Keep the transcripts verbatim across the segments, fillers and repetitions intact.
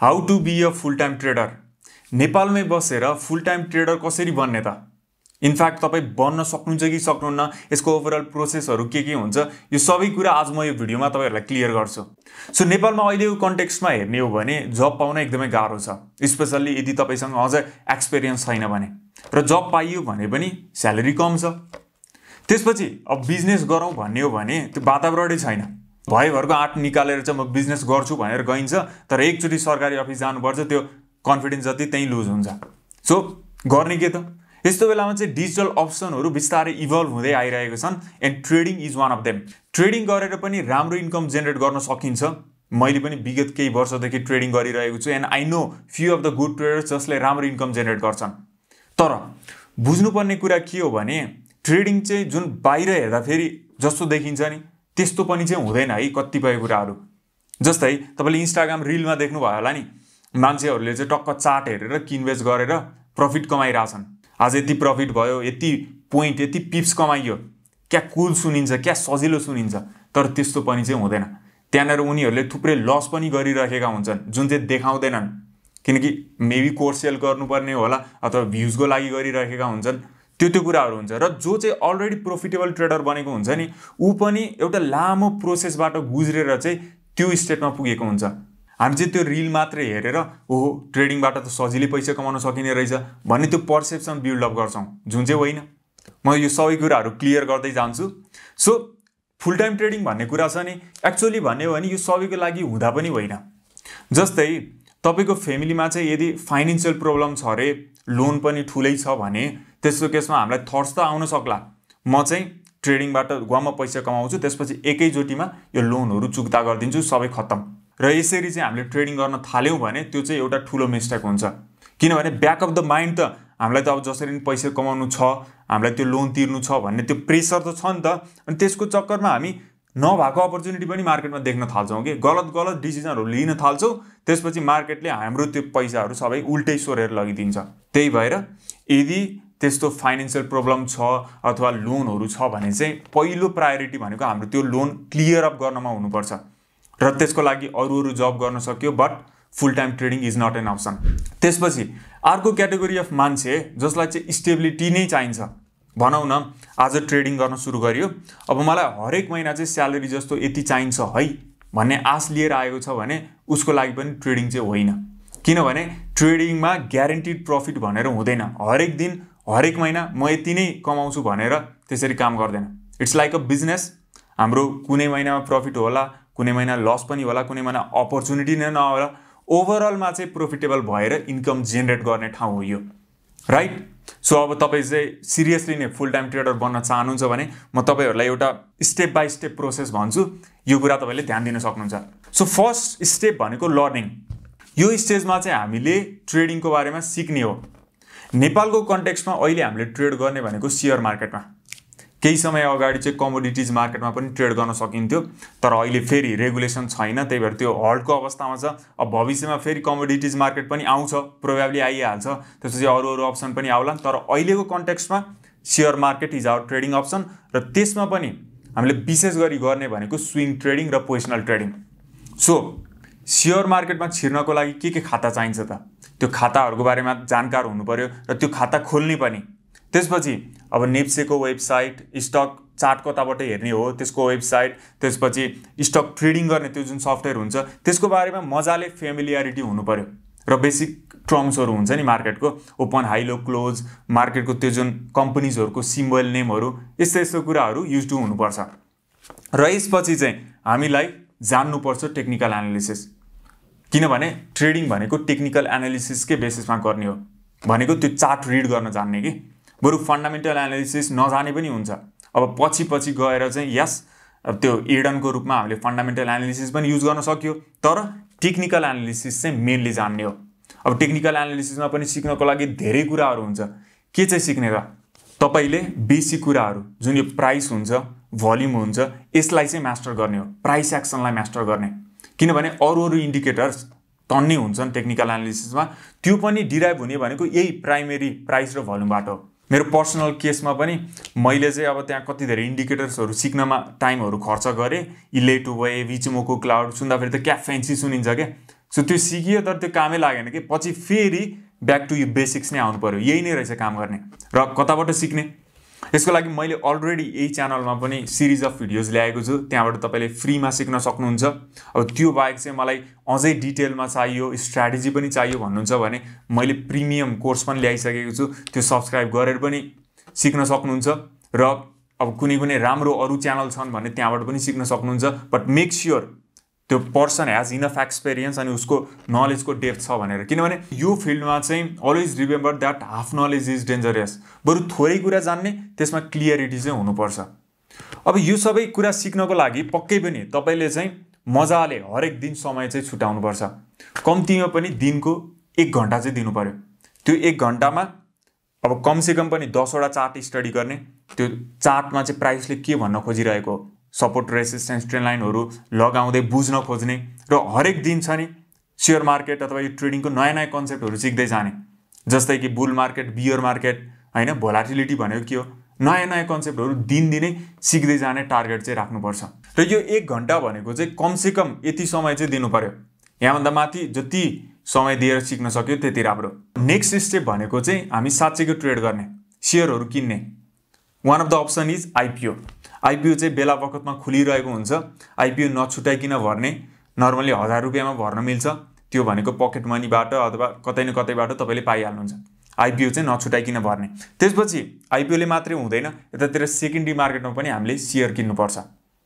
How to be a full time trader. नेपालमै बसेर फुल time trader कसरी बन्ने त? इनफ्याक्ट तपाईँ बन्न सक्नुहुन्छ कि सक्नुहुन्न, यसको ओभरअल प्रोसेसहरू के के हुन्छ, यो सबै कुरा आज म यो भिडियोमा तपाईँहरूलाई क्लियर गर्छु। सो नेपालमा अहिलेको कन्टेक्स्टमा हेर्ने हो भने जब पाउन एकदमै गाह्रो छ, स्पेसल्ली यदि तपाईँसँग अझ एक्सपिरियन्स छैन भने, र जब पाइयो भने पनि स्यालेरी कम छ। त्यसपछि अब बिजनेस गरौँ भन्ने हो भने त्यो वातावरणै छैन। भयभरको आँट निकालेर चाहिँ म बिजनेस गर्छु भनेर गइन्छ, तर एकचोटि सरकारी अफिस जानुपर्छ, त्यो कन्फिडेन्स जति त्यही लुज हुन्छ। सो गर्ने के त? यस्तो बेलामा चाहिँ डिजिटल अप्सनहरू बिस्तारै इभल्भ हुँदै आइरहेको छन् and trading is one of them. Trading गरेर पनि राम्रो इन्कम जेनेरेट गर्न सकिन्छ। मैले पनि विगत केही वर्षदेखि ट्रेडिङ गरिरहेको छु and I know few of the good traders जसले राम्रो इन्कम जेनेरेट गर्छन्। तर बुझ्नुपर्ने कुरा के हो भने ट्रेडिङ चाहिँ जुन बाहिर हेर्दा फेरि जस्तो देखिन्छ नि त्यस्तो पनि चाहिँ हुँदैन है कतिपय कुराहरू। जस्तै तपाईँले इन्स्टाग्राम रिलमा देख्नुभयो होला नि, मान्छेहरूले चाहिँ टक्क चार्ट हेरेर किनबेच गरेर प्रफिट कमाइरहेछन्। आज यति प्रफिट भयो, यति पोइन्ट, यति पिप्स कमाइयो, क्या कुल सुनिन्छ, क्या सजिलो सुनिन्छ। तर त्यस्तो पनि चाहिँ हुँदैन। त्यहाँनिर उनीहरूले थुप्रै लस पनि गरिरहेका हुन्छन् जुन चाहिँ देखाउँदैनन्, किनकि मेबी कोर्स सेल गर्नुपर्ने होला अथवा भ्युजको लागि गरिरहेका हुन्छन्। त्यो त्यो कुराहरू हुन्छ। र जो चाहिँ अलरेडी प्रोफिटेबल ट्रेडर बनेको हुन्छ नि, ऊ पनि एउटा लामो प्रोसेसबाट गुज्रेर चाहिँ त्यो स्टेटमा पुगेको हुन्छ। हामी चाहिँ त्यो रिल मात्रै हेरेर ओहो ट्रेडिङबाट त सजिलै पैसा कमाउन सकिने रहेछ भन्ने त्यो पर्सेप्सन बिल्डअप गर्छौँ, जुन चाहिँ होइन। म यो सबै कुराहरू क्लियर गर्दै जान्छु। सो फुल टाइम ट्रेडिङ भन्ने कुरा छ नि, एक्चुअली भन्ने हो भने यो सबैको लागि हुँदा पनि होइन। जस्तै तपाईँको फ्यामिलीमा चाहिँ यदि फाइनेन्सियल प्रब्लम छ अरे, लोन पनि ठुलै छ भने त्यस्तो केसमा हामीलाई थट्स त आउन सक्ला, म चाहिँ ट्रेडिङबाट गुवामा पैसा कमाउँछु, त्यसपछि एकैचोटिमा यो लोनहरू चुक्ता गरिदिन्छु, सबै खत्तम। र यसरी चाहिँ हामीले ट्रेडिङ गर्न थाल्यौँ भने त्यो चाहिँ एउटा ठुलो मिस्टेक हुन्छ। किनभने ब्याक अफ द माइन्ड त हामीलाई त अब जसरी पनि पैसा कमाउनु छ, हामीलाई त्यो लोन तिर्नु छ भन्ने त्यो प्रेसर त छ नि त। अनि त्यसको चक्करमा हामी नभएको अपर्च्युनिटी पनि मार्केटमा देख्न थाल्छौँ कि गलत गलत डिसिजनहरू लिन थाल्छौँ। त्यसपछि मार्केटले हाम्रो त्यो पैसाहरू सबै उल्टै सोरेर लगिदिन्छ। त्यही भएर यदि त्यस्तो फाइनेन्सियल प्रब्लम छ अथवा लोनहरू छ भने चाहिँ पहिलो प्रायोरिटी भनेको हाम्रो त्यो लोन क्लियर अप गर्नमा हुनुपर्छ। र त्यसको लागि अरू अरू जब गर्न सक्यो, but full time trading is not an option. त्यसपछि अर्को क्याटेगोरी अफ मान्छे जसलाई चाहिँ स्टेबिलिटी नै चाहिन्छ। भनौँ न आज ट्रेडिङ गर्न सुरु गरियो, अब मलाई हरेक महिना चाहिँ स्यालेरी जस्तो यति चाहिन्छ है भन्ने आश लिएर आएको छ भने उसको लागि पनि ट्रेडिङ चाहिँ होइन। किनभने ट्रेडिङमा ग्यारेन्टिड प्रफिट भनेर हुँदैन। हरेक दिन हरेक महिना म यति नै कमाउँछु भनेर त्यसरी काम गर्दैन। It's like a business. हाम्रो कुनै महिनामा प्रफिट होला, कुनै महिना लस पनि होला, कुनै महिना अपर्च्युनिटी नै नहोला। ओभरअलमा चाहिँ प्रोफिटेबल भएर इन्कम जेनेरेट गर्ने ठाउँ हो यो, राइट? सो अब तपाईँ चाहिँ सिरियसली नै फुल टाइम ट्रेडर बन्न चाहनुहुन्छ भने म तपाईँहरूलाई एउटा स्टेप बाई स्टेप प्रोसेस भन्छु, यो कुरा तपाईँले ध्यान दिन सक्नुहुन्छ। सो फर्स्ट स्टेप भनेको लर्निङ। यो स्टेजमा चाहिँ हामीले ट्रेडिङको बारेमा सिक्ने हो। नेपालको कन्टेक्स्टमा अहिले हामीले ट्रेड गर्ने भनेको सेयर मार्केटमा। केही समय अगाडि चाहिँ कमोडिटिज मार्केटमा पनि ट्रेड गर्न सकिन्थ्यो, तर अहिले फेरि रेगुलेसन छैन, त्यही भएर त्यो हल्टको अवस्थामा छ। अब भविष्यमा फेरि कमोडिटिज मार्केट पनि आउँछ, प्रोबेबली आइहाल्छ, त्यसपछि अरू अरू अप्सन पनि आउला। तर अहिलेको कन्टेक्स्टमा share market is our trading option. र त्यसमा पनि हामीले विशेष गरी गर्ने भनेको स्विङ ट्रेडिङ र पोजिसनल ट्रेडिङ। सो सेयर मार्केटमा छिर्नको लागि के के खाता चाहिन्छ त? त्यो खाताहरूको बारेमा जानकार हुनु पर्यो र त्यो खाता खोल्ने पनि। त्यसपछि अब नेप्सेको वेबसाइट, स्टक चार्ट कताबाट हेर्ने हो त्यसको वेबसाइट, त्यसपछि स्टक ट्रेडिङ गर्ने त्यो जुन सफ्टवेयर हुन्छ त्यसको बारेमा मजाले फेमिलियरिटी हुनु पर्यो। र बेसिक टर्म्सहरू हुन्छ नि मार्केटको, ओपन, हाई, लो, क्लोज, मार्केटको त्यो जुन कम्पनीजहरूको सिम्बल नेमहरू, यस्तो यस्तो कुराहरू युज टु हुनुपर्छ। र यसपछि चाहिँ हामीलाई जान्नुपर्छ टेक्निकल एनालिसिस। किनभने ट्रेडिङ भनेको टेक्निकल एनालिसिसकै बेसिसमा गर्ने हो। भनेको त्यो चार्ट रिड गर्न जान्ने कि, बरु फन्डामेन्टल एनालिसिस नजाने पनि हुन्छ। अब पछि पछि गएर चाहिँ यस अब त्यो एडनको रूपमा हामीले फन्डामेन्टल एनालिसिस पनि युज गर्न सक्यो, तर टेक्निकल एनालिसिस चाहिँ मेनली जान्ने हो। अब टेक्निकल एनालिसिसमा पनि सिक्नको लागि धेरै कुराहरू हुन्छ। के चाहिँ सिक्ने त? तपाईँले बेसिक कुराहरू जुन यो प्राइस हुन्छ, भोल्युम हुन्छ, यसलाई चाहिँ मास्टर गर्ने हो, प्राइस एक्सनलाई मास्टर गर्ने। किनभने अरू अरू इन्डिकेटर्स टन्नै हुन्छन् टेक्निकल एनालिसिसमा, त्यो पनि डिराइभ हुने भनेको यही प्राइमेरी प्राइस र भोल्युमबाट हो। मेरो पर्सनल केसमा पनि मैले चाहिँ अब त्यहाँ कति धेरै इन्डिकेटर्सहरू सिक्नमा टाइमहरू खर्च गरेँ। इलेटो वे, विचमोको क्लाउड सुन्दाखेरि त क्या फ्यान्सी सुनिन्छ क्या। सो त्यो सिकियो तर त्यो कामै लागेन कि पछि फेरि ब्याक टु यो बेसिक्स नै आउनु पर्यो। यही नै रहेछ काम गर्ने र कताबाट सिक्ने। यसको लागि मैले अलरेडी यही च्यानलमा पनि सिरिज अफ भिडियोज ल्याएको छु, त्यहाँबाट तपाईँले फ्रीमा सिक्न सक्नुहुन्छ। अब त्यो बाहेक चाहिँ मलाई अझै डिटेलमा चाहियो, स्ट्र्याटेजी पनि चाहियो भन्नुहुन्छ भने मैले प्रिमियम कोर्स पनि ल्याइसकेको छु, त्यो सब्सक्राइब गरेर पनि सिक्न सक्नुहुन्छ। र अब कुनै कुनै राम्रो अरू च्यानल छन् भने त्यहाँबाट पनि सिक्न सक्नुहुन्छ। बट मेक स्योर त्यो पर्सन हेज इनफ एक्सपिरियन्स अनि उसको नलेजको डेप्थ छ भनेर। किनभने यो फिल्डमा चाहिँ always remember that half knowledge is dangerous. बरु थोरै कुरा जान्ने, त्यसमा क्लियरिटी चाहिँ हुनुपर्छ। अब यो सबै कुरा सिक्नको लागि पक्कै पनि तपाईँले चाहिँ मजाले हरेक दिन समय चाहिँ छुटाउनुपर्छ। कम्तीमा पनि दिनको एक घन्टा चाहिँ दिनु पर्यो। त्यो एक घन्टामा अब कमसेकम पनि दसवटा चार्ट स्टडी गर्ने, त्यो चार्टमा चाहिँ प्राइसले के भन्न खोजिरहेको हो, सपोर्ट रेसिस्टेन्स ट्रेन्ड लाइनहरू लगाउँदै बुझ्न खोज्ने र हरेक दिन छ नि सेयर मार्केट अथवा यो ट्रेडिङको नयाँ नयाँ कन्सेप्टहरू सिक्दै जाने। जस्तै कि बुल मार्केट, बियर मार्केट, होइन भोलाटिलिटी भनेको के हो, नयाँ नयाँ कन्सेप्टहरू दिनदिनै सिक्दै जाने टार्गेट चाहिँ राख्नुपर्छ। र यो एक घन्टा भनेको चाहिँ कमसेकम यति समय चाहिँ दिनु पर्यो। यहाँभन्दा माथि जति समय दिएर सिक्न सक्यो त्यति राम्रो। नेक्स्ट स्टेप भनेको चाहिँ हामी साँच्चैको ट्रेड गर्ने, सेयरहरू किन्ने। One of the option is IPO. IPO चाहिँ बेला बखतमा खुलिरहेको हुन्छ। आइपिओ नछुटाइकन भर्ने, नर्मली हजार रुपियाँमा भर्न मिल्छ। त्यो भनेको पकेट मनीबाट अथवा कतै न कतैबाट तपाईँले पाइहाल्नुहुन्छ। आइपिओ चाहिँ नछुटाइकन भर्ने। त्यसपछि आइपिओले मात्रै हुँदैन, यतातिर सेकेन्डरी मार्केटमा पनि हामीले सेयर किन्नुपर्छ।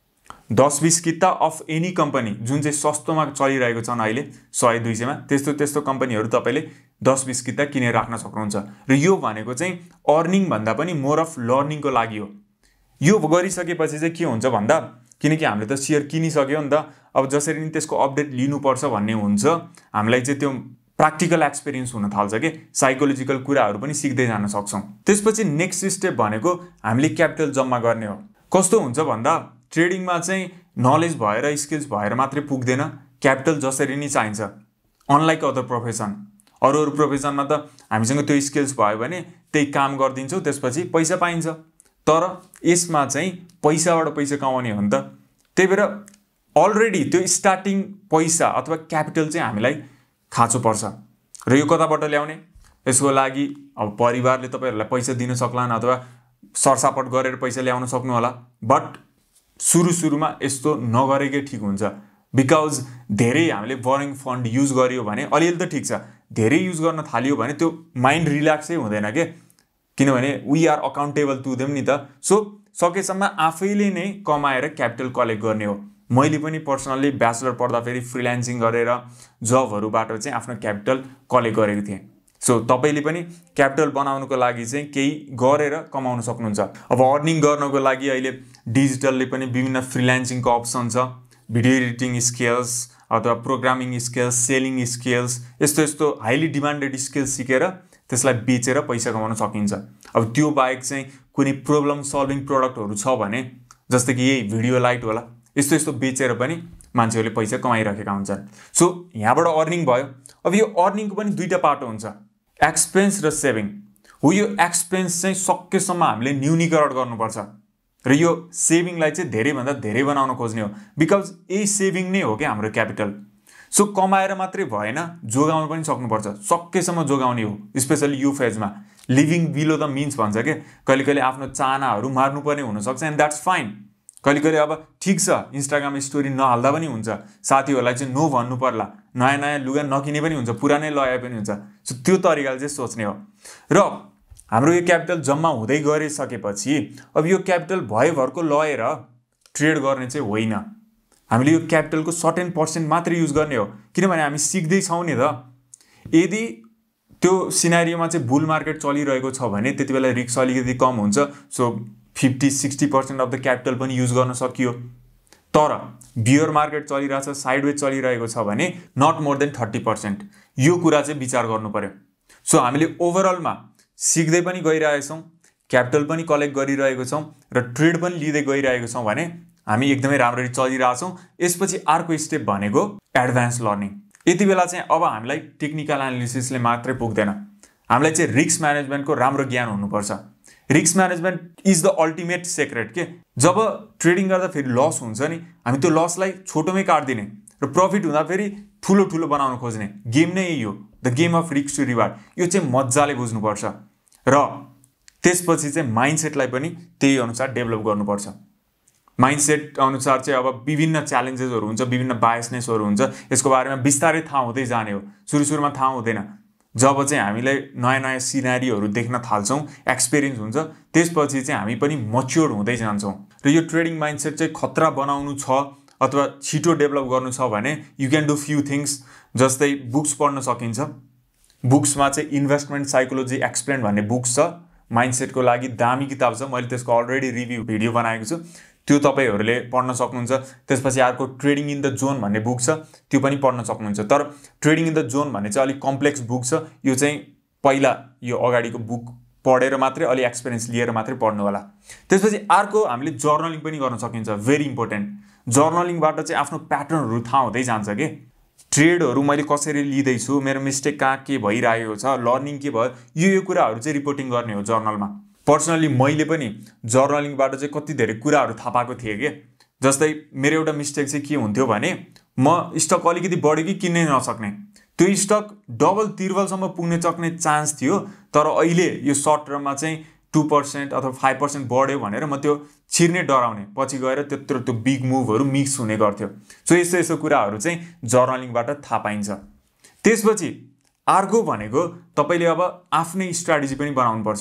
दस बिस किता अफ एनी कम्पनी जुन चाहिँ सस्तोमा चलिरहेको छन् अहिले सय दुई सयमा, त्यस्तो त्यस्तो कम्पनीहरू तपाईँले दस बिस किता किनेर राख्न सक्नुहुन्छ। र यो भनेको चाहिँ अर्निङ भन्दा पनि मोर अफ लर्निङको लागि हो। यो गरिसकेपछि चाहिँ के हुन्छ भन्दा, किनकि हामीले त सेयर किनिसक्यो नि त, अब जसरी नि त्यसको अपडेट लिनुपर्छ भन्ने हुन्छ, हामीलाई चाहिँ त्यो प्र्याक्टिकल एक्सपिरियन्स हुन थाल्छ कि साइकोलोजिकल कुराहरू पनि सिक्दै जान सक्छौँ। त्यसपछि नेक्स्ट स्टेप भनेको हामीले क्यापिटल जम्मा गर्ने हो। कस्तो हुन्छ भन्दा ट्रेडिङमा चाहिँ नलेज भएर स्किल्स भएर मात्रै पुग्दैन, क्यापिटल जसरी नै चाहिन्छ। अनलाइक अदर प्रोफेसन, अरू अरू प्रोफेसनमा त हामीसँग त्यो स्किल्स भयो भने त्यही काम गरिदिन्छौँ, त्यसपछि पैसा पाइन्छ। तर यसमा चाहिँ पैसाबाट पैसा कमाउने हो नि त। त्यही भएर अलरेडी त्यो स्टार्टिङ पैसा अथवा क्यापिटल चाहिँ हामीलाई खाँचो पर्छ। र यो कताबाट ल्याउने, यसको लागि अब परिवारले तपाईँहरूलाई पैसा दिन सक्लान् अथवा सरसापट गरेर पैसा ल्याउन सक्नु होला। बट सुरु सुरुमा यस्तो नगरेकै ठिक हुन्छ। बिकज धेरै हामीले बोरिङ फन्ड युज गर्यो भने अलिअलि त ठिक छ, धेरै युज गर्न थाल्यो भने त्यो माइन्ड रिल्याक्सै हुँदैन के, किनभने we are accountable to them नि त। सो सकेसम्म आफैले नै कमाएर क्यापिटल कलेक्ट गर्ने हो। मैले पनि पर्सनल्ली ब्याचलर पढ्दाखेरि फ्रिल्यान्सिङ गरेर जबहरूबाट चाहिँ आफ्नो क्यापिटल कलेक्ट गरेको थिएँ। सो तपाईँले पनि क्यापिटल बनाउनुको लागि चाहिँ केही गरेर कमाउन सक्नुहुन्छ। अब अर्निङ गर्नको लागि अहिले डिजिटलले पनि विभिन्न फ्रिल्यान्सिङको अप्सन छ। भिडियो एडिटिङ स्किल्स अथवा प्रोग्रामिङ स्किल्स, सेलिङ स्किल्स, यस्तो यस्तो हाइली डिमान्डेड स्किल्स सिकेर त्यसलाई बेचेर पैसा कमाउन सकिन्छ। अब त्यो बाहेक चाहिँ कुनै प्रब्लम सल्भिङ प्रडक्टहरू छ भने, जस्तै कि यही भिडियो लाइट होला, यस्तो यस्तो बेचेर पनि मान्छेहरूले पैसा कमाइरहेका हुन्छन्। सो यहाँबाट अर्निङ भयो। अब यो अर्निङको पनि दुईवटा पाटो हुन्छ, एक्सपेन्स र सेभिङ हो। यो एक्सपेन्स चाहिँ सकेसम्म हामीले न्यूनीकरण गर्नुपर्छ र यो सेभिङलाई चाहिँ धेरैभन्दा धेरै बनाउन खोज्ने हो। बिकज यही सेभिङ नै हो क्या हाम्रो क्यापिटल। सो कमाएर मात्रै भएन, जोगाउन पनि सक्नुपर्छ, सकेसम्म जोगाउने हो। स्पेसली यो फेजमा लिभिङ बिलो द मिन्स भन्छ क्या, कहिले कहिले आफ्नो चाहनाहरू मार्नुपर्ने हुनसक्छ एन्ड द्याट्स फाइन। कहिले कहिले अब ठिक छ इन्स्टाग्राम स्टोरी नहाल्दा पनि हुन्छ, साथीहरूलाई चाहिँ नो भन्नु पर्ला, नयाँ नयाँ लुगा नकिने पनि हुन्छ, पुरानै लगाए पनि हुन्छ। सो त्यो तरिकाले चाहिँ सोच्ने हो। र हाम्रो यो क्यापिटल जम्मा हुँदै गरिसकेपछि अब यो क्यापिटल भयभरको लगेर ट्रेड गर्ने चाहिँ होइन। हामीले यो क्यापिटलको सर्टेन पर्सेन्ट मात्रै युज गर्ने हो, किनभने हामी सिक्दैछौँ नि त। यदि त्यो सिनारियोमा चाहिँ बुल मार्केट चलिरहेको छ भने त्यति बेला रिस्क अलिकति कम हुन्छ। So fifty sixty percent of the capital पनि युज गर्न सकियो। तर बियर मार्केट चलिरहेछ, साइडवेज चलिरहेको छ भने not more than thirty percent. यो कुरा चाहिँ विचार गर्नु पर्यो। सो हामीले ओभरअलमा सिक्दै पनि गइरहेछौँ, क्यापिटल पनि कलेक्ट गरिरहेको छौँ र ट्रेड पनि लिँदै गइरहेको छौँ भने हामी एकदमै राम्ररी चलिरहेछौँ। यसपछि अर्को स्टेप भनेको एडभान्स लर्निङ। यति बेला चाहिँ अब हामीलाई टेक्निकल एनालिसिसले मात्रै पुग्दैन, हामीलाई चाहिँ रिस्क म्यानेजमेन्टको राम्रो ज्ञान हुनुपर्छ। Risk management is the ultimate secret के। जब ट्रेडिङ गर्दा फेरि लस हुन्छ नि, हामी त्यो लसलाई छोटोमै काट्दिने र प्रफिट हुँदा फेरि ठुलो ठुलो बनाउन खोज्ने गेम नै यही हो, the game of risk to reward. यो चाहिँ मजाले बुझ्नुपर्छ र त्यसपछि चाहिँ माइन्डसेटलाई पनि त्यही अनुसार डेभलप गर्नुपर्छ। माइन्डसेट अनुसार चाहिँ अब विभिन्न च्यालेन्जेसहरू हुन्छ, विभिन्न बायसनेसहरू हुन्छ, यसको बारेमा बिस्तारै थाहा हुँदै जाने हो। सुरु सुरुमा थाहा हुँदैन, जब चाहिँ हामीले नयाँ नयाँ सिनारीहरू देख्न थाल्छौँ, एक्सपिरियन्स हुन्छ, त्यसपछि चाहिँ हामी पनि मच्योर हुँदै जान्छौँ। र यो ट्रेडिङ माइन्डसेट चाहिँ खतरा बनाउनु छ अथवा छिटो डेभलप गर्नु छ भने you can do few things. जस्तै बुक्स पढ्न सकिन्छ। बुक्समा चाहिँ इन्भेस्टमेन्ट साइकोलोजी एक्सप्लेन भन्ने बुक्स छ, माइन्डसेटको लागि दामी किताब छ। मैले त्यसको अलरेडी रिभ्यू भिडियो बनाएको छु, त्यो तपाईँहरूले पढ्न सक्नुहुन्छ। त्यसपछि अर्को ट्रेडिङ इन द जोन भन्ने बुक छ, त्यो पनि पढ्न सक्नुहुन्छ। तर ट्रेडिङ इन द जोन भन्ने चाहिँ अलिक कम्प्लेक्स बुक छ, यो चाहिँ पहिला यो अगाडिको बुक पढेर मात्रै अलि एक्सपिरियन्स लिएर मात्रै पढ्नु होला। त्यसपछि अर्को हामीले जर्नलिङ पनि गर्न सकिन्छ, भेरी इम्पोर्टेन्ट। जर्नलिङबाट चाहिँ आफ्नो प्याटर्नहरू थाहा हुँदै जान्छ कि ट्रेडहरू मैले कसरी लिँदैछु, मेरो मिस्टेक कहाँ के भइरहेको छ, लर्निङ के भयो, यो यो कुराहरू चाहिँ रिपोर्टिङ गर्ने हो जर्नलमा। पर्सनली मैले पनि जर्नलिङबाट चाहिँ कति धेरै कुराहरू थाहा पाएको थिएँ कि जस्तै मेरो एउटा मिस्टेक चाहिँ के हुन्थ्यो भने म स्टक अलिकति बढ्यो कि किन्नै नसक्ने, त्यो स्टक डबल तिर्बलसम्म पुग्ने सक्ने चान्स थियो। तर अहिले यो सर्ट टर्ममा चाहिँ टू पर्सेंट अथवा फाइभ पर्सेंट बढ्यो भनेर म त्यो छिर्ने डराउने, पछि गएर त्यत्रो त्यो बिग मुभहरू मिक्स हुने गर्थ्यो। सो यस्तो यस्तो कुराहरू चाहिँ जर्नलिङबाट थाहा पाइन्छ। त्यसपछि अर्को भनेको तपाईँले अब आफ्नै स्ट्राटेजी पनि बनाउनुपर्छ।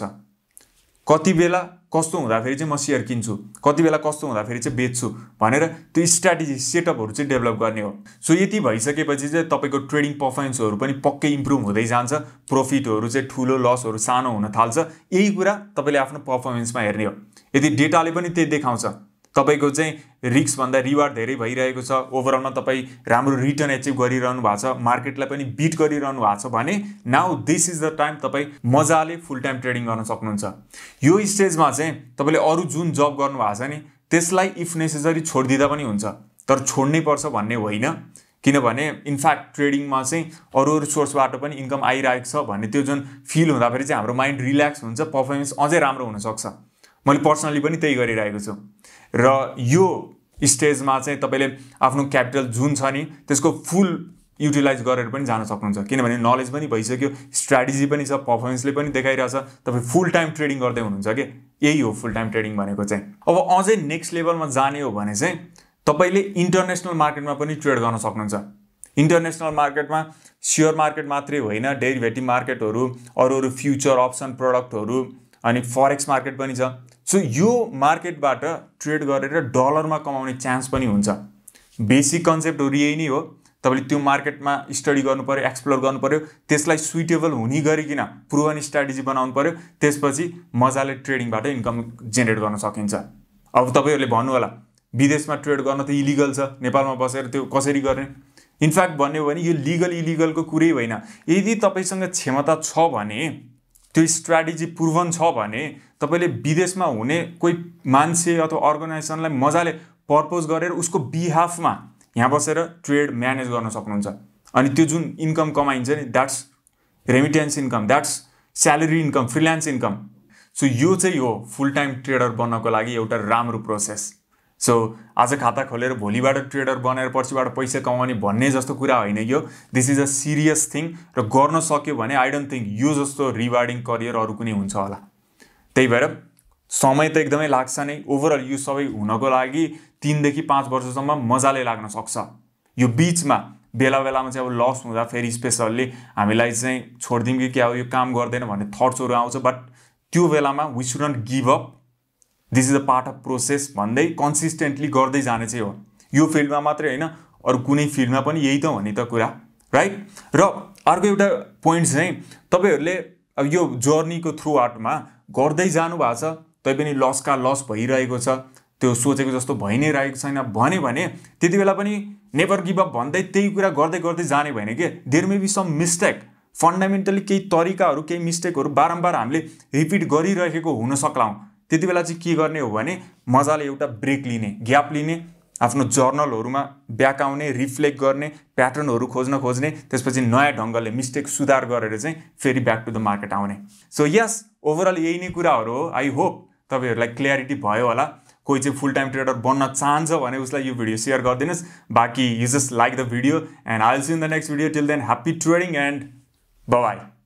कति बेला कस्तो हुँदाखेरि चाहिँ म सेयर किन्छु, कति बेला कस्तो हुँदाखेरि चाहिँ बेच्छु भनेर त्यो स्ट्राटेजी सेटअपहरू चाहिँ डेभलप गर्ने हो। सो यति भइसकेपछि चाहिँ तपाईँको ट्रेडिङ पर्फर्मेन्सहरू पनि पक्कै इम्प्रुभ हुँदै जान्छ, प्रफिटहरू चाहिँ ठुलो लसहरू सानो हुन थाल्छ। यही कुरा तपाईँले आफ्नो पर्फर्मेन्समा हेर्ने हो। यदि डेटाले पनि त्यही देखाउँछ तपाईँको चाहिँ रिस्क भन्दा रिवार्ड धेरै भइरहेको छ, ओभरअलमा तपाईँ राम्रो रिटर्न एचिभ गरिरहनु भएको छ, मार्केटलाई पनि बिट गरिरहनु भएको छ भने now this is the time तपाईँ मजाले फुल टाइम ट्रेडिङ गर्न सक्नुहुन्छ। यो स्टेजमा चाहिँ तपाईँले अरू जुन जब गर्नु भएको छ नि त्यसलाई इफ नेसेसरी छोडिदिँदा पनि हुन्छ, तर छोड्नै पर्छ भन्ने होइन। किनभने इनफ्याक्ट ट्रेडिङमा चाहिँ अरू अरू सोर्सबाट पनि इन्कम आइरहेको छ भन्ने त्यो जुन फिल हुँदाखेरि चाहिँ हाम्रो माइन्ड रिल्याक्स हुन्छ, पर्फर्मेन्स अझै राम्रो हुनसक्छ। मैले पर्सनली पनि त्यही गरिरहेको छु। र यो स्टेजमा चाहिँ तपाईँले आफ्नो क्यापिटल जुन छ नि त्यसको फुल युटिलाइज गरेर पनि जान सक्नुहुन्छ, किनभने नलेज पनि भइसक्यो, स्ट्राटेजी पनि छ, पर्फर्मेन्सले पनि देखाइरहेछ, तपाईँ फुल टाइम ट्रेडिङ गर्दै हुनुहुन्छ कि यही हो फुल टाइम ट्रेडिङ भनेको चाहिँ। अब अझै नेक्स्ट लेभलमा जाने हो भने चाहिँ तपाईँले इन्टरनेसनल मार्केटमा पनि ट्रेड गर्न सक्नुहुन्छ। इन्टरनेसनल मार्केटमा सेयर मार्केट मात्रै होइन, डेरिभेटिभ मार्केटहरू, अरू अरू फ्युचर अप्सन प्रडक्टहरू अनि फरेक्स मार्केट पनि छ। सो यो मार्केटबाट ट्रेड गरेर डलरमा कमाउने चान्स पनि हुन्छ। बेसिक कन्सेप्टहरू यही नै हो, तपाईँले त्यो मार्केटमा स्टडी गर्नु पर्यो, एक्सप्लोर गर्नु पर्यो, त्यसलाई सुइटेबल हुने गरिकन प्रुभन स्ट्राटेजी बनाउनु पर्यो, त्यसपछि मजाले ट्रेडिङबाट इन्कम जेनेरेट गर्न सकिन्छ। अब तपाईँहरूले भन्नु होला विदेशमा ट्रेड गर्न त इलिगल छ, नेपालमा बसेर त्यो कसरी गर्ने? इनफ्याक्ट भन्ने हो भने यो लिगल इलिगलको कुरै होइन। यदि तपाईँसँग क्षमता छ भने, त्यो स्ट्राटेजी प्रुभन छ भने तपाईँले विदेशमा हुने कोही मान्छे अथवा अर्गनाइजेसनलाई मजाले पर्पोज गरेर उसको बिहाफमा यहाँ बसेर ट्रेड म्यानेज गर्न सक्नुहुन्छ। अनि त्यो जुन इन्कम कमाइन्छ नि that's remittance income, that's salary income, freelance income. So यो चाहिँ हो फुल टाइम ट्रेडर बन्नको लागि एउटा राम्रो प्रोसेस। सो आज खाता खोलेर भोलिबाट ट्रेडर बनाएर पर्सिबाट पैसा कमाउने भन्ने जस्तो कुरा होइन यो। This is a serious thing र गर्न सक्यो भने आई डोन्ट थिङ्क यो जस्तो रिवार्डिङ करियर अरू कुनै हुन्छ होला। त्यही भएर समय त एकदमै लाग्छ नै। ओभरअल यो सबै हुनको लागि तीनदेखि पाँच वर्षसम्म मजाले लाग्न सक्छ। यो बिचमा बेला बेलामा चाहिँ अब लस हुँदा फेरि स्पेसल्ली हामीलाई चाहिँ छोडिदिउँ कि क्या हो, यो काम गर्दैन भन्ने थट्सहरू आउँछ। बट त्यो बेलामा we shouldn't give up, this is a part of process भन्दै कन्सिस्टेन्टली गर्दै जाने चाहिँ हो। यो फिल्डमा मात्रै होइन, अरू कुनै फिल्डमा पनि यही त हो नि त कुरा, राइट? र अर्को एउटा पोइन्ट चाहिँ तपाईँहरूले अब यो जर्नीको थ्रु आउटमा गर्दै जानु भएको छ, तैपनि लसका लस भइरहेको छ, त्यो सोचेको जस्तो भइ नै रहेको छैन भने भने त्यति बेला पनि नेभर गिभ अप भन्दै त्यही कुरा गर्दै गर्दै जाने भने के there may be some mistake. Fundamentally केही तरिकाहरू, केही मिस्टेकहरू बारम्बार हामीले रिपिट गरिरहेको हुन सक्लाौँ। त्यति बेला चाहिँ के गर्ने हो भने मजाले एउटा ब्रेक लिने, ग्याप लिने, आफ्नो जर्नलहरूमा ब्याक आउने, रिफ्लेक्ट गर्ने, प्याटर्नहरू खोज्न खोज्ने, त्यसपछि नयाँ ढङ्गले मिस्टेक सुधार गरेर चाहिँ फेरि ब्याक टु द मार्केट आउने। सो यस, ओभरअल यही नै कुराहरू हो। आई होप तपाईँहरूलाई क्ल्यारिटी भयो होला। कोही चाहिँ फुल टाइम ट्रेडर बन्न चाहन्छ भने उसलाई यो भिडियो सेयर गरिदिनुहोस्। बाँकी you just like the video and I will see in the next video. Till then happy trading and bye by.